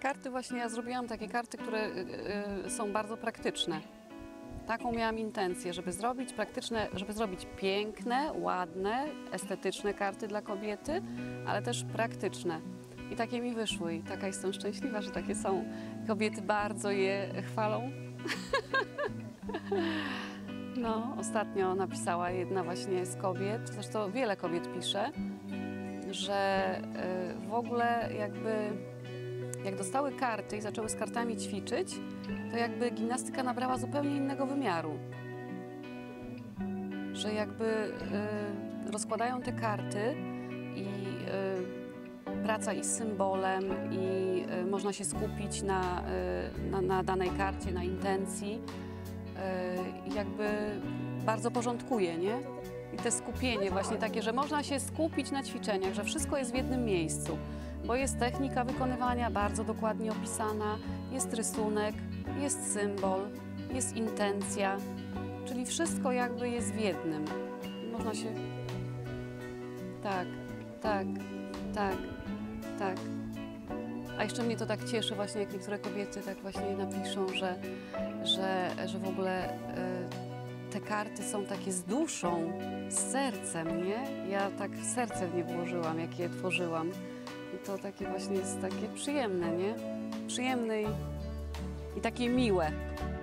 Karty właśnie, ja zrobiłam takie karty, które są bardzo praktyczne. Taką miałam intencję, żeby zrobić praktyczne, żeby zrobić piękne, ładne, estetyczne karty dla kobiety, ale też praktyczne. I takie mi wyszły i taka jestem szczęśliwa, że takie są. Kobiety bardzo je chwalą. No, ostatnio napisała jedna właśnie z kobiet, zresztą wiele kobiet pisze, że w ogóle jak dostały karty i zaczęły z kartami ćwiczyć, to jakby gimnastyka nabrała zupełnie innego wymiaru. Że jakby rozkładają te karty i praca i z symbolem i można się skupić na danej karcie, na intencji. I jakby bardzo porządkuje, nie? I te skupienie właśnie takie, że można się skupić na ćwiczeniach, że wszystko jest w jednym miejscu, bo jest technika wykonywania bardzo dokładnie opisana, jest rysunek, jest symbol, jest intencja, czyli wszystko jakby jest w jednym. Można się... Tak, tak, tak, tak. A jeszcze mnie to tak cieszy właśnie, jak niektóre kobiety tak właśnie napiszą, że w ogóle te karty są takie z duszą, z sercem, nie? Ja tak serce w nie włożyłam, jak je tworzyłam. I to takie właśnie jest takie przyjemne, nie? Przyjemne i takie miłe.